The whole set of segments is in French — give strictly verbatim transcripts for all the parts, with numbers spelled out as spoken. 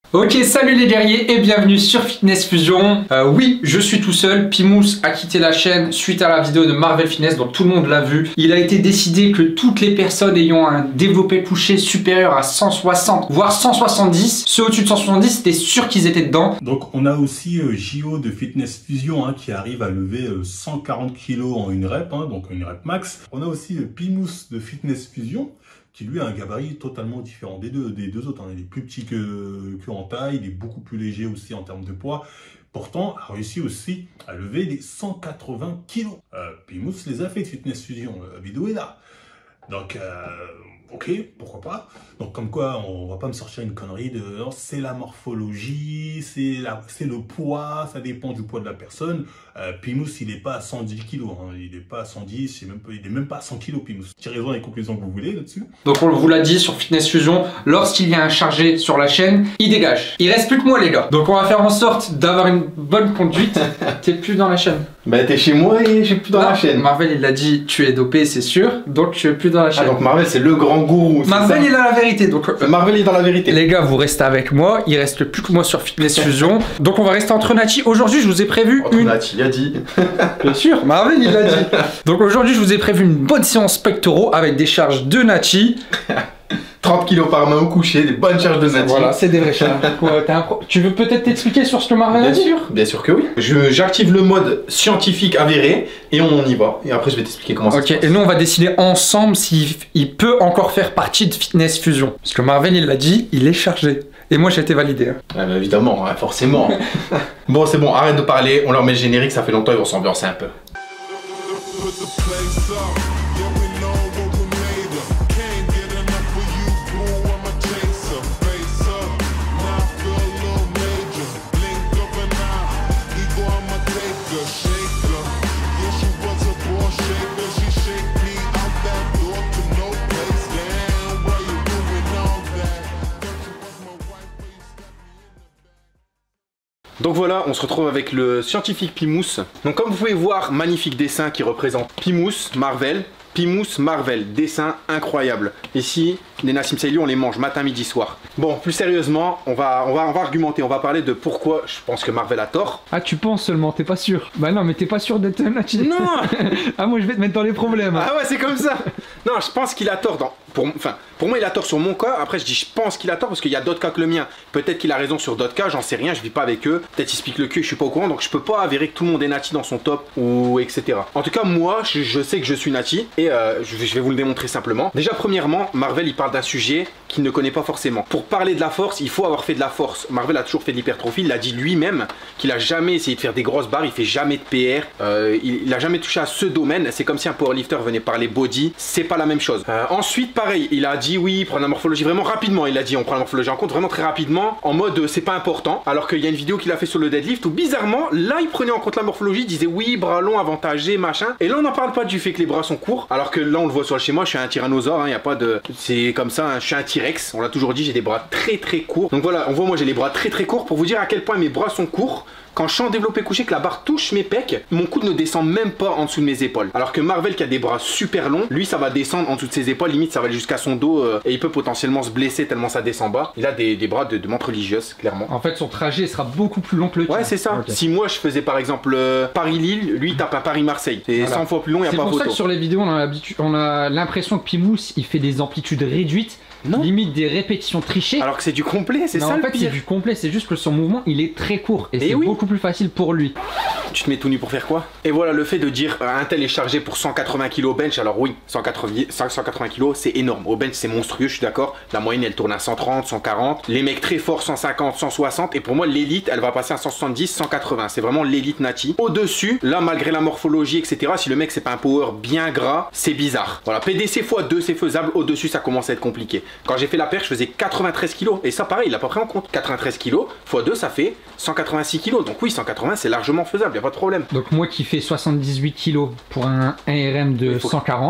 Ok, salut les guerriers et bienvenue sur Fitness Fusion. Euh, oui, je suis tout seul. Pimous a quitté la chaîne suite à la vidéo de Marvel Fitness, donc tout le monde l'a vu. Il a été décidé que toutes les personnes ayant un développé couché supérieur à cent soixante, voire cent soixante-dix, ceux au-dessus de cent soixante-dix, c'était sûr qu'ils étaient dedans. Donc on a aussi euh, J O de Fitness Fusion hein, qui arrive à lever euh, cent quarante kilos en une rep, hein, donc une rep max. On a aussi euh, Pimous de Fitness Fusion, qui lui a un gabarit totalement différent des deux, des deux autres. Hein. Il est plus petit que, que en taille, il est beaucoup plus léger aussi en termes de poids. Pourtant, a réussi aussi à lever les cent quatre-vingts kilos. Euh, Pimous les a fait de Fitness Fusion, la vidéo est là. Donc, euh, ok, pourquoi pas. Donc comme quoi, on va pas me sortir une connerie de oh, c'est la morphologie, c'est le poids, ça dépend du poids de la personne. Euh, Pimous, il est pas à cent dix kilos, hein. Il est pas à cent dix, il est même pas, il est même pas à cent kilos Pimous. Tirez-en les conclusions que vous voulez là-dessus. Donc on vous l'a dit sur Fitness Fusion, lorsqu'il y a un chargé sur la chaîne, il dégage. Il reste plus que moi les gars. Donc on va faire en sorte d'avoir une bonne conduite. T'es plus dans la chaîne. Bah t'es chez moi et je suis plus dans non, la chaîne. Marvel il l'a dit, tu es dopé c'est sûr, donc tu es plus dans la chaîne. Ah donc Marvel c'est le grand gourou. Marvel il a la vérité. Donc euh, Marvel est dans la vérité. Les gars vous restez avec moi, il reste plus que moi sur Fitness Fusion. Donc on va rester entre Nati. Aujourd'hui je vous ai prévu entre une... Nati il a dit. Bien sûr, Marvel il l'a dit. Donc aujourd'hui je vous ai prévu une bonne séance pectoraux avec des charges de Nati. trente kilos par main au coucher, des bonnes charges de Nati. Voilà, c'est des vraies charges. Pro... Tu veux peut-être t'expliquer sur ce que Marvel a dit? Bien sûr, bien sûr que oui. J'active le mode scientifique avéré et on y va. Et après je vais t'expliquer comment ça okay, se passe. Et nous on va décider ensemble s'il il peut encore faire partie de Fitness Fusion. Parce que Marvel il l'a dit, il est chargé. Et moi j'ai été validé. Hein. Ah bah évidemment, hein, forcément. Bon c'est bon, arrête de parler, on leur met le générique, ça fait longtemps, ils vont s'ambiancer un peu. Donc voilà, on se retrouve avec le scientifique Pimous. Donc comme vous pouvez voir, magnifique dessin qui représente Pimous, Marvel. Pimous, Marvel, dessin incroyable. Ici, les Nassim Saïli, on les mange matin, midi, soir. Bon, plus sérieusement, on va, on, va, on va argumenter, on va parler de pourquoi je pense que Marvel a tort. Ah, tu penses seulement, t'es pas sûr? Bah non, mais t'es pas sûr d'être Nati. Non. Ah, moi je vais te mettre dans les problèmes. Ah ouais, c'est comme ça. Non, je pense qu'il a tort dans... Pour, enfin, pour moi, il a tort sur mon cas. Après, je dis je pense qu'il a tort parce qu'il y a d'autres cas que le mien. Peut-être qu'il a raison sur d'autres cas, j'en sais rien, je vis pas avec eux. Peut-être il se pique le cul, je suis pas au courant, donc je peux pas avérer que tout le monde est Nati dans son top ou et cetera. En tout cas, moi, je, je sais que je suis Nati et euh, je, je vais vous le démontrer simplement. Déjà, premièrement, Marvel, il parle d'un sujet qu'il ne connaît pas forcément. Pour parler de la force, il faut avoir fait de la force. Marvel a toujours fait de l'hypertrophie, il a dit lui-même qu'il a jamais essayé de faire des grosses barres, il fait jamais de P R, euh, il, il a jamais touché à ce domaine. C'est comme si un powerlifter venait parler body, c'est pas la même chose. Euh, ensuite, pareil, il a dit oui, prendre la morphologie vraiment rapidement. Il a dit on prend la morphologie en compte vraiment très rapidement, en mode euh, c'est pas important. Alors qu'il y a une vidéo qu'il a fait sur le deadlift où bizarrement, là il prenait en compte la morphologie, il disait oui, bras longs, avantagés, machin. Et là on n'en parle pas du fait que les bras sont courts, alors que là on le voit sur le schéma, je suis un tyrannosaure, il hein, y a pas de. C'est comme ça, hein, je suis un T-Rex, on l'a toujours dit, j'ai des bras très très courts. Donc voilà, on voit moi j'ai les bras très très courts pour vous dire à quel point mes bras sont courts. Quand je suis en développé couché, que la barre touche mes pecs, mon coude ne descend même pas en dessous de mes épaules. Alors que Marvel qui a des bras super longs, lui ça va descendre en dessous de ses épaules, limite ça va aller jusqu'à son dos euh, et il peut potentiellement se blesser tellement ça descend bas. Il a des, des bras de, de montre religieuse, clairement. En fait son trajet sera beaucoup plus long que le tien. Ouais c'est ça. Okay. Si moi je faisais par exemple euh, Paris-Lille, lui il tape un Paris-Marseille. C'est voilà. cent fois plus long, il n'y a pas photo. C'est pour ça que sur les vidéos on a l'impression que Pimous il fait des amplitudes réduites. Non. Limite des répétitions trichées. Alors que c'est du complet, c'est ça en le fait c'est du complet, c'est juste que son mouvement il est très court et, et c'est oui. beaucoup plus facile pour lui. Tu te mets tout nu pour faire quoi? Et voilà le fait de dire euh, un tel est chargé pour cent quatre-vingts kilos au bench. Alors oui, cent quatre-vingts kilos c'est énorme. Au bench c'est monstrueux, je suis d'accord. La moyenne elle tourne à cent trente, cent quarante. Les mecs très forts cent cinquante, cent soixante. Et pour moi l'élite elle va passer à cent soixante-dix, cent quatre-vingts. C'est vraiment l'élite Nati. Au-dessus, là malgré la morphologie et cetera, si le mec c'est pas un power bien gras, c'est bizarre. Voilà, P D C fois deux c'est faisable. Au-dessus ça commence à être compliqué. Quand j'ai fait la perche je faisais quatre-vingt-treize kilos. Et ça pareil, il a pas pris en compte. quatre-vingt-treize kilos fois deux ça fait cent quatre-vingt-six kilos. Donc oui, cent quatre-vingts c'est largement faisable, y a pas de problème. Donc moi qui fais soixante-dix-huit kilos pour un, un R M de cent quarante.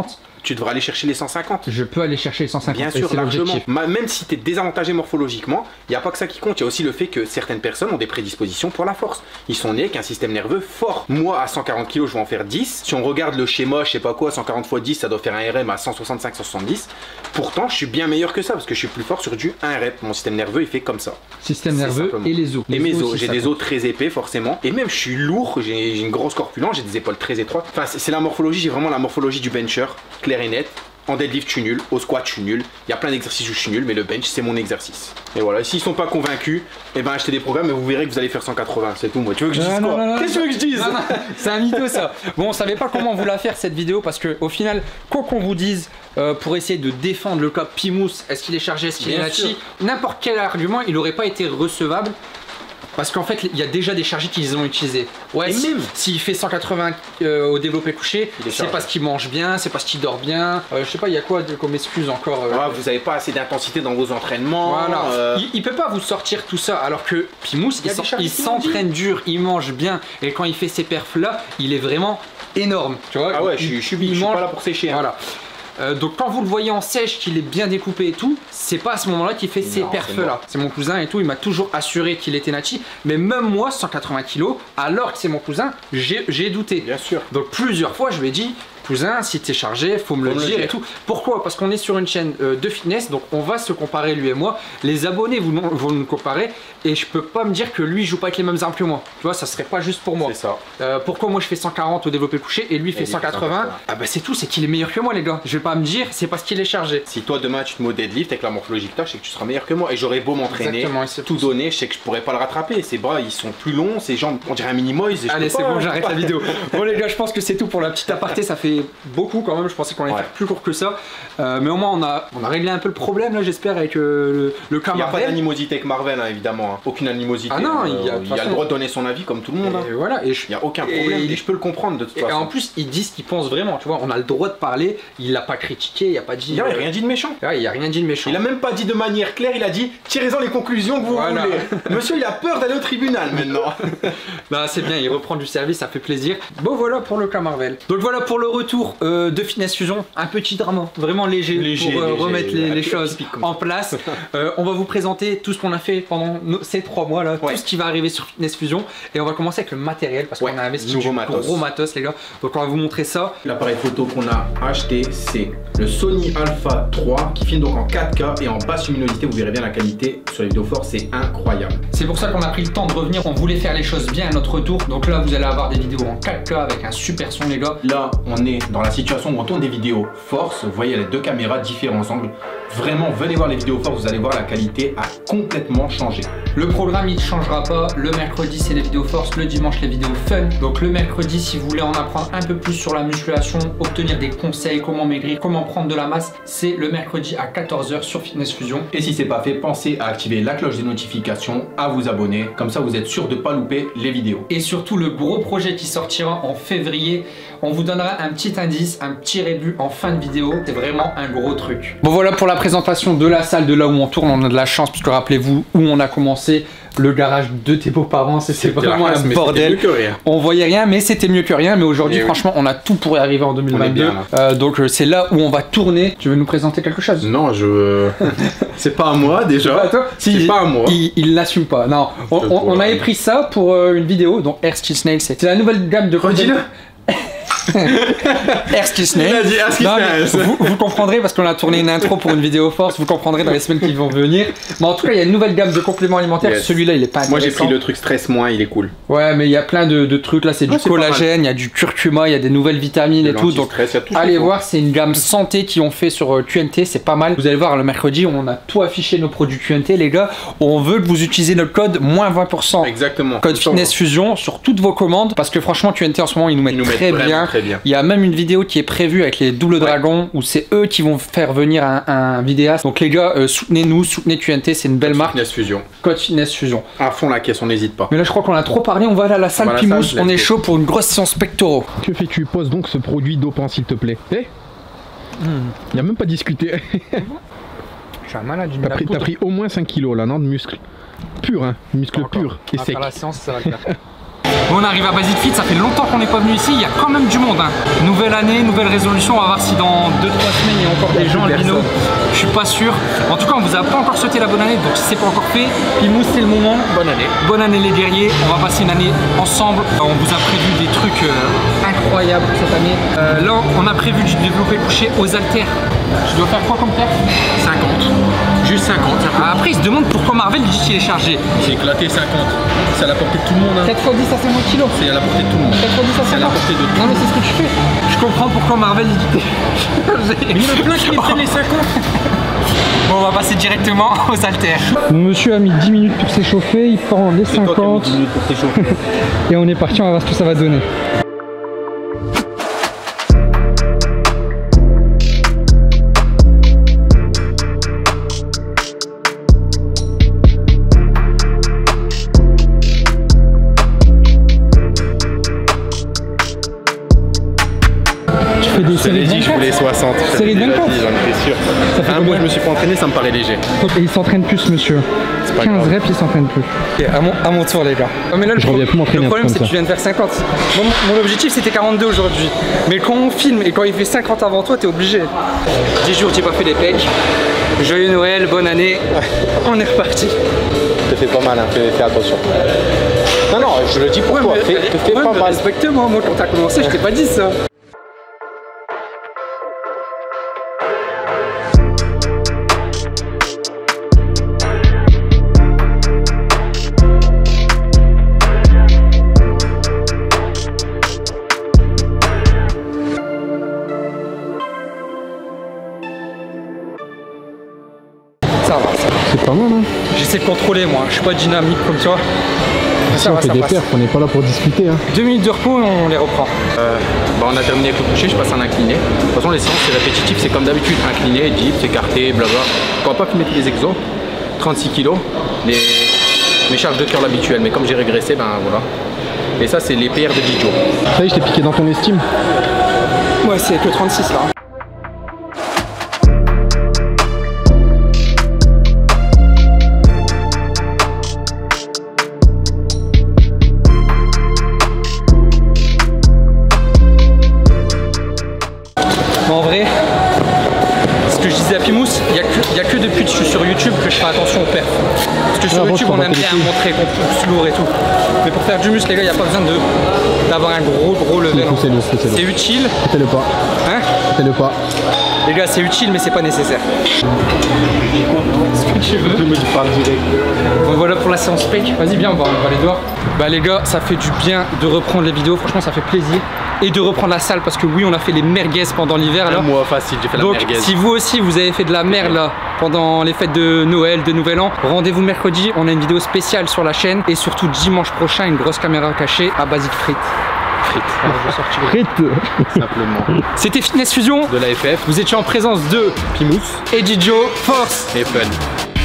tu devras aller chercher les cent cinquante. Je peux aller chercher les cent cinquante. Bien sûr, largement. Même si tu es désavantagé morphologiquement, il n'y a pas que ça qui compte. Il y a aussi le fait que certaines personnes ont des prédispositions pour la force. Ils sont nés avec un système nerveux fort. Moi, à cent quarante kilos, je vais en faire dix. Si on regarde le schéma, je sais pas quoi, cent quarante fois dix, ça doit faire un R M à cent soixante-cinq cent soixante-dix. Pourtant, je suis bien meilleur que ça parce que je suis plus fort sur du un rep. Mon système nerveux, il fait comme ça. Système nerveux et les os. Et les mes os, os. J'ai des os très épais, forcément. Et même, je suis lourd. J'ai une grosse corpulence. J'ai des épaules très étroites. Enfin, c'est la morphologie. J'ai vraiment la morphologie du bencher, clair et net. En deadlift, je suis nul. Au squat, je suis nul. Il y a plein d'exercices où je suis nul, mais le bench, c'est mon exercice. Et voilà. S'ils sont pas convaincus, eh ben achetez des programmes et vous verrez que vous allez faire cent quatre-vingts. C'est tout, moi. Tu veux que je dise non, quoi? non, Qu'est-ce que tu veux que je dise? C'est un mytho, ça. Bon, on savait pas comment vous la faire cette vidéo parce que au final, quoi qu'on vous dise, euh, pour essayer de défendre le cas Pimous, est-ce qu'il est chargé, est-ce qu'il est nachi, n'importe quel argument, il aurait pas été recevable. Parce qu'en fait, il y a déjà des chargés qu'ils ont utilisés. Ouais, si, même s'il fait cent quatre-vingts euh, au développé couché, c'est parce qu'il mange bien, c'est parce qu'il dort bien. Euh, je sais pas, il y a quoi de, comme excuse encore euh... ah, vous n'avez pas assez d'intensité dans vos entraînements. Voilà. Euh... Il, il peut pas vous sortir tout ça, alors que Pimous, il, il s'entraîne dur, il mange bien, et quand il fait ces perfs là, il est vraiment énorme. Tu vois, ah ouais, il, je, je, je, je suis pas là pour sécher. Hein. Voilà. Euh, donc quand vous le voyez en sèche, qu'il est bien découpé et tout, c'est pas à ce moment-là qu'il fait non, ces perfs là. C'est mon cousin et tout, il m'a toujours assuré qu'il était nachi. Mais même moi, cent quatre-vingts kilos, alors que c'est mon cousin, j'ai douté. Bien sûr. Donc plusieurs fois, je lui ai dit, cousin, si t'es chargé, faut me faut le dire, dire et tout. Pourquoi? Parce qu'on est sur une chaîne euh, de fitness, donc on va se comparer lui et moi. Les abonnés vous, vont nous comparer et je peux pas me dire que lui il joue pas avec les mêmes armes que moi. Tu vois, ça serait pas juste pour moi. C'est ça. Euh, pourquoi moi je fais cent quarante au développé couché et lui il fait cent quatre-vingts? Ah bah c'est tout, c'est qu'il est meilleur que moi les gars. Je vais pas me dire c'est parce qu'il est chargé. Si toi demain tu te mets au deadlift avec la morphologie que t'as, je sais que tu seras meilleur que moi et j'aurais beau m'entraîner, tout donner, je sais que je pourrais pas le rattraper. Ses bras ils sont plus longs, ses jambes on dirait un mini moise. Allez c'est bon, j'arrête la vidéo. Bon les gars, je pense que c'est tout pour la petite aparté, ça fait beaucoup quand même. Je pensais qu'on allait ouais. faire plus court que ça, euh, mais au moins on a, on a réglé un peu le problème là, j'espère, avec euh, le, le cas Marvel. Il n'y a pas d'animosité avec Marvel, hein, évidemment, hein. Aucune animosité. Ah non, euh, il y a, il y a le droit de donner son avis comme tout le monde. Et hein. voilà, et je, il n'y a aucun problème, et, et je peux le comprendre de toute et façon. Et en plus, ils disent ce qu'ils pensent vraiment, tu vois, on a le droit de parler, il l'a pas critiqué, il n'y a pas dit. Il n'a rien dit de méchant. Ouais, il n'y a rien dit de méchant. Il a même pas dit de manière claire, il a dit tirez-en les conclusions que vous voilà. voulez. Monsieur, il a peur d'aller au tribunal maintenant. Bah, c'est bien, il reprend du service, ça fait plaisir. Bon, voilà pour le cas Marvel. Donc voilà pour le retour euh, de Fitness Fusion. Un petit drama, vraiment léger, léger pour euh, léger, remettre les, les choses en place. euh, on va vous présenter tout ce qu'on a fait pendant nos, ces trois mois là, ouais. tout ce qui va arriver sur Fitness Fusion, et on va commencer avec le matériel parce ouais. qu'on a investi du matos. gros matos les gars. Donc on va vous montrer ça. L'appareil photo qu'on a acheté, c'est le Sony Alpha trois qui filme donc en quatre K et en basse luminosité. Vous verrez bien la qualité sur les vidéos fortes, c'est incroyable. C'est pour ça qu'on a pris le temps de revenir. On voulait faire les choses bien à notre retour. Donc là vous allez avoir des vidéos en quatre K avec un super son les gars. Là on est dans la situation où on tourne des vidéos force. Vous voyez les deux caméras, différents angles. Vraiment, venez voir les vidéos fortes, vous allez voir la qualité a complètement changé. Le programme il ne changera pas. Le mercredi c'est les vidéos force, le dimanche les vidéos fun. Donc le mercredi, si vous voulez en apprendre un peu plus sur la musculation, obtenir des conseils, comment maigrir, comment prendre de la masse, c'est le mercredi à quatorze heures sur Fitness Fusion. Et si c'est pas fait, pensez à activer la cloche des notifications, à vous abonner, comme ça vous êtes sûr de pas louper les vidéos. Et surtout le gros projet qui sortira en février, on vous donnera un petit indice, un petit rébut en fin de vidéo. C'est vraiment un gros truc. Bon voilà pour la présentation de la salle, de là où on tourne. On a de la chance puisque rappelez-vous où on a commencé. Le garage de tes beaux-parents, c'était vraiment un bordel. On voyait rien, mais c'était mieux que rien. Mais aujourd'hui, franchement, oui. on a tout pour y arriver en deux mille vingt-deux. Bien, euh, donc c'est là où on va tourner. Tu veux nous présenter quelque chose? Non, je. C'est pas à moi déjà. Si, c'est pas à moi. Il l'assume pas. Non, on, on, on avait pris ça pour euh, une vidéo. Donc Air Skills Nail, c'est la nouvelle gamme de. Redis-le. Air Skills Nail. Vous, vous comprendrez parce qu'on a tourné une intro pour une vidéo force. Vous comprendrez dans les semaines qui vont venir. Mais en tout cas, il y a une nouvelle gamme de compléments alimentaires. Yes. Celui-là, il est pas intéressant. Moi, j'ai pris le truc stress moins, il est cool. Ouais, mais il y a plein de, de trucs là. C'est du collagène, il y a du curcuma, il y a des nouvelles vitamines et tout. Donc, tout allez voir, c'est une gamme santé qu'ils ont fait sur Q N T. C'est pas mal. Vous allez voir, le mercredi, on a tout affiché nos produits Q N T, les gars. On veut que vous utilisez notre code moins vingt pour cent. Exactement. Code Fitness Fusion sur toutes vos commandes. Parce que franchement, Q N T en ce moment, ils nous mettent, ils nous très, mettent bien. très bien. Il y a même une vidéo qui est prévue avec les doubles ouais. dragons où c'est eux qui vont faire venir un, un vidéaste. Donc les gars, euh, soutenez-nous, soutenez Q N T, c'est une belle Code marque. Fitness Fusion. Code Fitness Fusion. À fond la caisse, on n'hésite pas. Mais là je crois qu'on a trop parlé, on va aller à la salle Pimous, on, on est chaud pour une grosse séance pectoraux. Que fais-tu? Pose donc ce produit dopant s'il te plaît. Eh Il hmm. n'y a même pas discuté. Je suis un malade, T'as pris, pris au moins cinq kilos là, non, de muscles. Pur, hein, muscles purs et secs. La séance, ça va le faire. Bon on arrive à Basic Fit, ça fait longtemps qu'on n'est pas venu ici, il y a quand même du monde. Hein. Nouvelle année, nouvelle résolution, on va voir si dans deux trois semaines il y a encore des gens albinos. Je suis pas sûr. En tout cas, on vous a pas encore souhaité la bonne année, donc si c'est pas encore fait, Pimous, c'est le moment. Bonne année. Bonne année les guerriers, on va passer une année ensemble. On vous a prévu des trucs euh, incroyables cette année. Euh, là, on a prévu de développer couché aux haltères. Je dois faire quoi comme perf? cinquante. Juste cinquante. Ah, après, il se demande pourquoi Marvel dit qu'il est chargé. J'ai éclaté cinquante. C'est à la portée de tout le monde. Hein. quatre fois dix à cinquante kilos. C'est à la portée de tout le monde. quatre fois dix à C'est à la cinquante. portée de tout le Non, monde. mais c'est ce que tu fais. Je comprends pourquoi Marvel dit qu'il est chargé. Il y en a plein qui prennent les cinquante. Bon, on va passer directement aux haltères. Monsieur a mis dix minutes pour s'échauffer, il prend les cinquante. dix minutes pour t'échauffer. Et on est parti, on va voir ce que ça va donner. Tu fais des Je te l'ai séries dit, je voulais soixante. Série de vingt-quatre. J'en étais sûr. Ça fait Un combien? mois, je me suis pas entraîné, ça me paraît léger. Et il s'entraîne plus, monsieur. pas quinze grave. reps, il s'entraîne plus. Ok, à mon, à mon tour les gars. Non, mais là, le, Je reviens plus m'entraîner le problème comme c'est que ça. tu viens de faire cinquante. Mon, mon objectif c'était quarante-deux aujourd'hui. Mais quand on filme et quand il fait cinquante avant toi, t'es obligé. dix jours j'ai pas fait les pecs. Joyeux Noël, bonne année. On est reparti. Te fais pas mal, hein, fais, fais attention. Non, non, je le dis pour toi, fais, te fais ouais, pas mais mal. respecte-moi, moi quand t'as commencé, je t'ai pas dit ça. Ça va, ça va. C'est pas mal, hein. J'essaie de contrôler moi, je suis pas dynamique comme toi. Si Ça on va, fait ça des passe. perfs, on n'est pas là pour discuter, hein. Deux minutes de repos et on les reprend. Euh, bah, on a terminé avec le coucher, je passe en incliné. De toute façon, les séances c'est répétitif, c'est comme d'habitude, incliné, dips, écarté, blabla. On va pas filmer tous les exos. trente-six kilos, les... mes charges de curl habituelles, mais comme j'ai régressé, ben voilà. Et ça, c'est les P R de Dijo. Ça y est, je t'ai piqué dans ton estime. Ouais, c'est que trente-six là. En vrai, ce que je disais à Pimous, il n'y a, a que depuis que je suis sur YouTube que je fais attention au perfs. Parce que sur avant, YouTube, je on prends aime pas bien les couilles. montrer qu'on pousse lourd et tout. Mais pour faire du muscle, les gars, il n'y a pas besoin de- d'avoir un gros gros level. Si, poussez-le, poussez-le. C'est utile, Fais-le pas. hein. Fais-le pas. Les gars, c'est utile, mais c'est pas nécessaire. Ce que tu veux. Bon, voilà pour la séance pec. Vas-y, bien, on va, on va les doigts. Bah, les gars, ça fait du bien de reprendre les vidéos. Franchement, ça fait plaisir. Et de reprendre la salle parce que oui, on a fait les merguez pendant l'hiver là. Un mois facile, j'ai fait la Donc, merguez. si vous aussi vous avez fait de la merde là pendant les fêtes de Noël, de Nouvel An, rendez-vous mercredi. On a une vidéo spéciale sur la chaîne et surtout dimanche prochain, une grosse caméra cachée à Basic Frites. Frites. Alors, je vais sortir les- Frites. Simplement. C'était Fitness Fusion. De la F F, Vous étiez en présence de Pimous Eddie Joe. Force. et Fun.